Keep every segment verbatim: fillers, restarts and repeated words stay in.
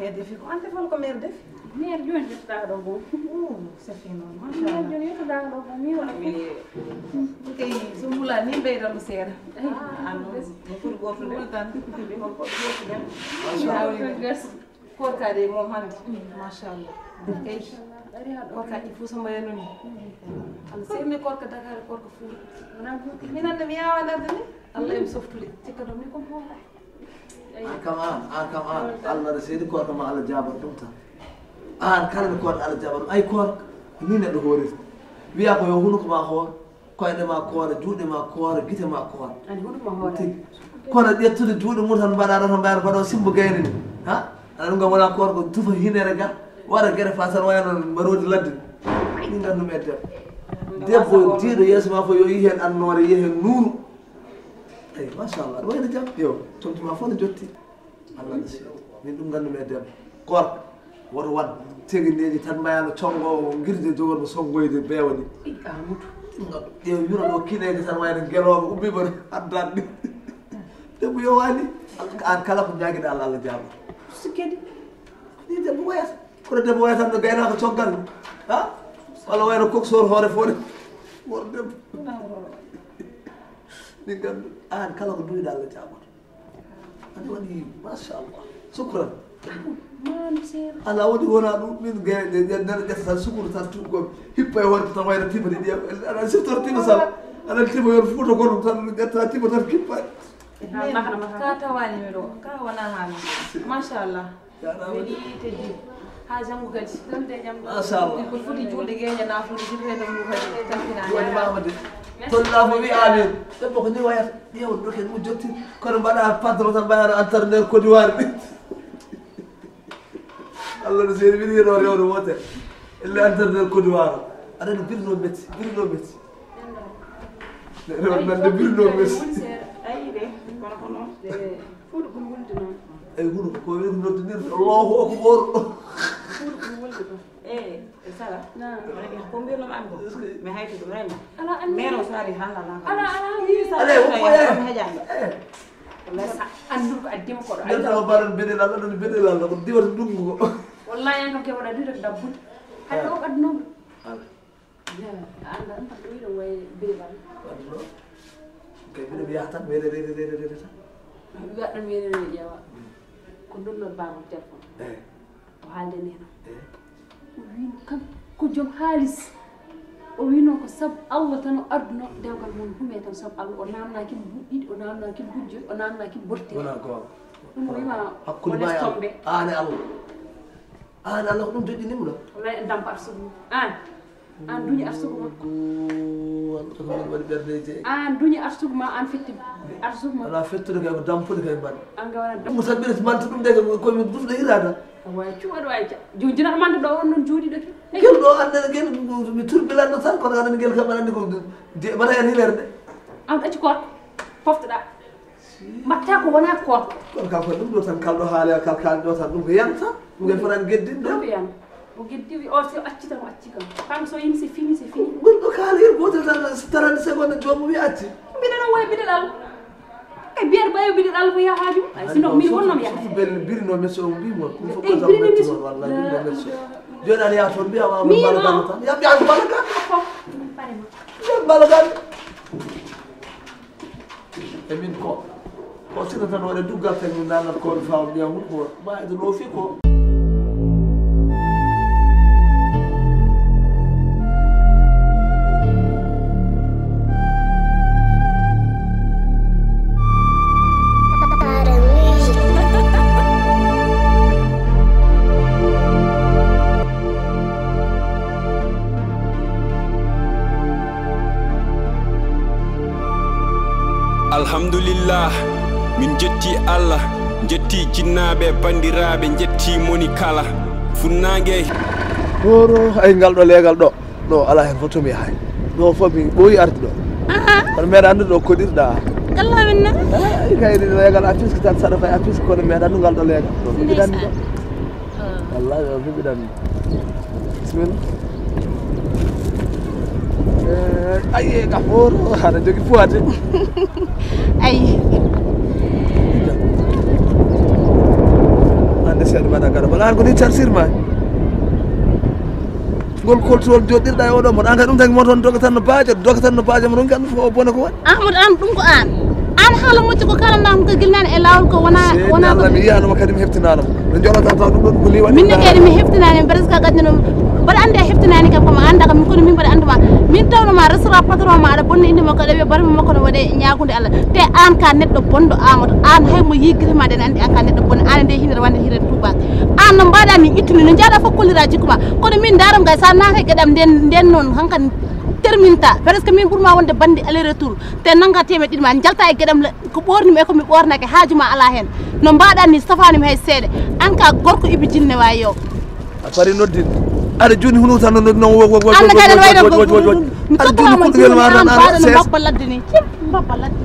e defi ko ante fal ko mer defi mer joni jottaa ɗo bon c'est fini machallah mer joni jottaa ɗo bon mi wala kay so mula ni ɓeyda ɗum seeɗa an no foti goto de tan hol ko goto dem machallah korkade mom hande machallah kay korka il faut so mbayano ni ala semmi korka Dakar korka Fuuta wona buuti minande mi yawa darde ni Allah em softude cikka ɗum ni kom hoɗa كم آن آن كم آن الله رسيدي كور كم على جابر دمتا آن كان كور على جابر أي كور مين الدهوري بيا كو يهونك ما كور كوين ما كور جود ما كور جيت ما كور أنا هون ما هو كور يتود جود مرتان بدار رهم بدار بدار سيمبو غيرين ها أنا نقول ولا كور تفه هنا رجع ولا غير فاسر ويا مرود لد مين كانوا ميتة دبوا تيرو يسمع في يوهين النور يهين نور أي ما شاء الله وين جاب يو تونت ما فون جوتي الله نسي من دون غنو ميدم كور ور وان تيغي نيجي تان ما يالا تشونغو غيردي جوغور بو سونغويدي بيودي اي اموت يو يورو دو كيني تان ما يالا غيلو اوبي بر ادان دبو يو واني ان كلا كو جاغي دال الله جاب سكيدي ني دبو ويس كو دبو ويس am gayna ko ciogal ha wala wayno kok sor hore fone mor deb نقول آن كلا قدوي دالة جابر أنا ودي ما شاء الله شكرا ما نسير أنا ودي هنا من جا جا درجة سكر تاتوكم هيبا يورك توايد تيم دي أنا شفت تيم سال أنا تيم يورفوت وكون تان تاتيم تركيب كاتا واني ميرو كا وانا هامي ما شاء الله ودي تجي حاجة مغادي ما شاء الله يقول فودي جول دي جاي نافلو دي جاي نمو هادي تنفينا وين ما بدي تلا فمي آمين تبغى خدني ويا يا ودك موجودين كانوا بنا فاترة تبعنا أنترنت كودوار الله نسير بيني روري ورموته اللي أنترنت كودوار أنا نبيل نومت بيل نومت أنا نبيل نومت أي ده كنا كنا فود كل ولد نون أي هو كل ولد نون الله أكبر فود كل ولد إيه سلا نعم أنا كم بيرلم عنده ما هاي تدرين أنا أنا ميرو ساري هلا لا أنا أنا هي أنا سلا هو يا هجاني والله أندوك أديم كور أنت لو بارن بدل الله لو بدل الله بدي ورد دمو والله أنا كم كبر أدير دبود هذا هو أدنو لا أنا أنت تقول وين بيبان كيف بدي بيحتاج ميري ري ري ري ري ري بيبان ميري ري جوا كندون نربان تلفون وحالدني هنا وين كم كجوم حالس وينو كسب الله تنو أردنا دعوة المن هم يتنسب الله ونامنا كي بيد ونامنا كي بوجو ونامنا كي برتي ونا كوا وما أكل ما يا أنا الله أنا الله نم جدي نملا والله دم أرسل آن آن دنيا أرسل ما الله بارك بردي آن دنيا أرسل ما آن فت أرسل ما أنا فترة كي دم فترة كي بان آن قوانا دم مسافر ما تدوم ده كوي مدوم ده إيرادا واجو واجو جوجنا ما ندو أنو جودي ده كيل دو أنا كيل متور بلا نصار كنا أنا كيل كمان أنا كود mana يعني لرد am ɗaci koot poftoɗa mbatta ko wona koot kono kanko ɗum ɗo tan kalɗo haali kal kaali ɗo tan ɗum ko yanta ɗum gen fotan geddin ɗo yan o geddi o so acci tan o acci kam kanko so yimi c'est fini c'est fini gonɗo kaali hen gotel tan trente seconde jomum wi acci mbiɗa ɗon woya biɗeɗal e biyeɗa ɓayo biɗeɗal ko yaha haaju ay sino min wonnom yaha bel birino merci o mbimo ɗum fof Eh, birino merci. wallahi birino merci joni aɗa yaha toon mbiya wama Min balagano o. tan yam yaha ko balagan fof parema yam balagan e min ko ko sino tan waɗe duggal tan min nanat koɓe fawa mbiya mum ko mayde loofi ko alhamdulillah min jetti allah jetti jinnaɓe bandiraɓe jetti moni kala funnangue horo ay ngal ɗo leegal ɗo ɗo ala hen fof tomi yahay ɗo fof mi ɓooyi arde ɗo kono meeɗa andu ɗo koɗirɗa Allah minna ay kayri leegal a piske tan saɗa fay a piske kono meeɗa andu ngal ɗo leegal ɗo fiɓiɗanmi ɗo wallahi o fiɓiɗanmi bisimilla aye ka horo aɗa jogui poids ay ande seeɗa mbaɗa gaɗa wala an ko ni carsirma ngol koltol joɗɗirɗa e oɗo moɗo an kadi ɗum tagi mo toon doga tan no baaje doga tan no baaje mo ɗum gandu fof o bone ko waɗi Ahmadou an ɗum ko an an haala moƴƴo ko kalanɗa ko gilnani e lawol ko wona wona Allah mi yiyanoma kadi mi heftinanoma no jolata taw ɗum ɗon ko liwaɗi min ne kadi mi heftinani presque gaƴƴano mbaɗa andi a heftinani kam komi anda kam kono min mbaɗa anduma min tawnoma restaurant patron ma aɗa bonni inde makko aɗa wiya barmi makko no waɗe ñagude Allah te an ka neɗɗo bonɗo Amadou an haymo yigguitema den andi an ka neɗɗo bonɗo an nde hinere wande hiren tubak an no mbaɗa ni ittuni no jaaɗa fof kollira jikkuma kono min daram gay sa naata gueɗam nden nden noon hankkadi terminta presque min ɓuurma wonde bandi aller retour te nanga temed ɗiɗi ma jalta e gueɗam ko ɓornimi e komi ɓornake haajuma ala hen no mbaɗa ni safanimi hay seeɗa an ka gorko ibi jinne wawi yo a pari noddin aɗa joni hunu tan no noddi noon wo wo wo anda kadi wayno aɗa joni kuɗɗogel ma tan mbaɗa no mbabba ladde ni cim mbabba ladde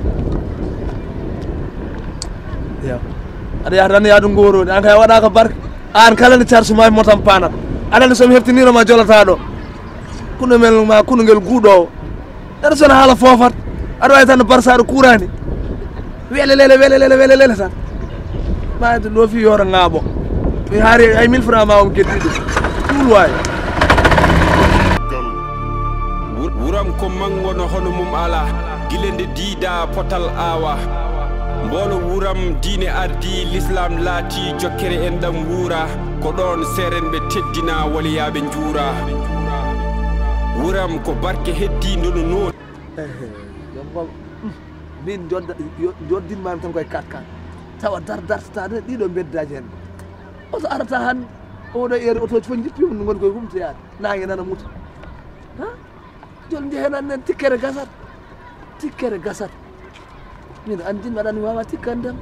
ya aɗa yaha tan yaadu ngorode an kay waɗaka barke an kala nde charge ma mo tan panat aɗa somi heftiniroma jolata ɗo kuno mel ma kuno ngel guuɗowo aɗa sona haala fofat aɗa wawi tan no barsaɗo kurani welelele welelele welelele tan mayde ɗo fi yoro ŋaaɓo mi haari ay mille francs ma on keddi ɗum tuul wawi wuram ko mangono hono mum ala gile nde diida potal awa mbolo wuram diine ardi l'islam laati jokkere en ɗam wuura ko ɗon seren ɓe teddina waliyaɓe juura wuram ko barke heddi ndono noon jombom min jodda joddinmami tan koye quatre quatre tawa dar dartata ɗiɗo beddaji hen oto arata han oɗo heure otoji fof jippima no goni koye humtoyade nangue nana muta ha joni jehenan nen tikkere gasat tikkere gasat min andin aɗani wawa tikkandem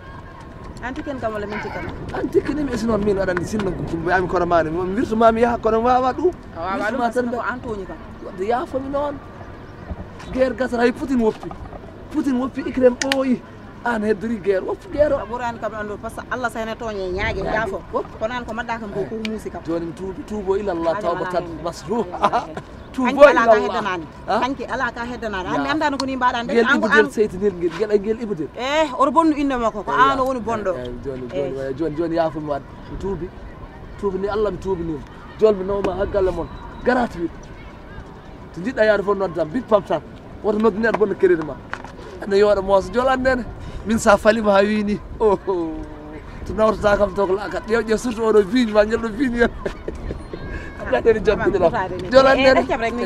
an tikken kam walla min tikkan an tikkanimi esi noon min aɗani sinno wiyami kono mani mi wirtumami yaha kono wawa ɗum wawa ɗum ko an toñi kam wadde yaafami noon guerre gasat hay Poutine woppi Poutine woppi Ukraine ɓooyi an heddori guerre woppu guerre o ɓurani kam ɗon ɗo par ce que Allah sene toñe ñaague jaafo kono an ko mbaɗɗa kam ko ko muusi kam joni mi tuubi tuubo ilallah tawbatan masruha tuubo ala ka heddanani hanki ala ka heddanani an mi andano ko ni mbaɗa nde guel ibudel seytinel guel guel guel ibudel eh oto bonnu inde makko ko an o woni bonɗo joni joni joni joni yaafumi wadde mi tuubi tuubi ni Allah mi tuubi nima joni mi nawma ha galle moon gratuit to jiɗɗa yaade fof noddam bit pam tan woto noddini aɗa bonna crédit ma ene yooɗa moosa jolannene min sa falima ha wini o to nawtata kam to ko lakat ƴew ƴew surtout oɗo vigne ma ñalɗo vigne yon gaɗeni jaggudeɗa jolannene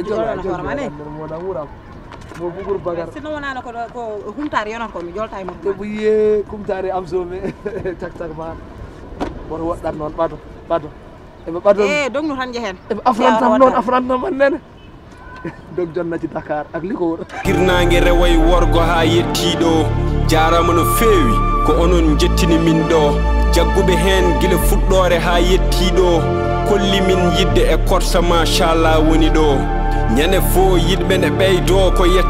moɗa wuuram mo Bougour Bagar sinno wonano ko ko humtare yonata ko mi jolta e mo e ɓuye kumtare am somi tak tak ma woto woɗɗat noon ɓato ɓato eɓe ɓato e dognu tan jehen eɓe afrantam noon afrantam annene dog jonnati Dakar ak liko wuuro hirnangue rewoye worgo ha yettiɗo jarama no feewi ko onon jettini min ɗo jagguɓe hen guila fuɗɗore ha yettiɗo kolli min yidde e korsa machallah woni ɗo ñande fo yidɓe ne ɓeydo ko yetta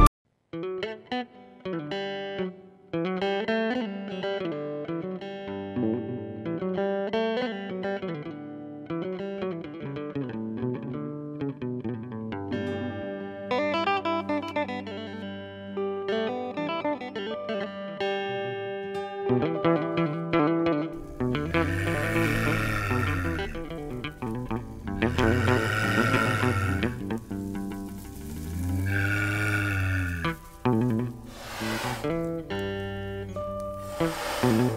Thank you.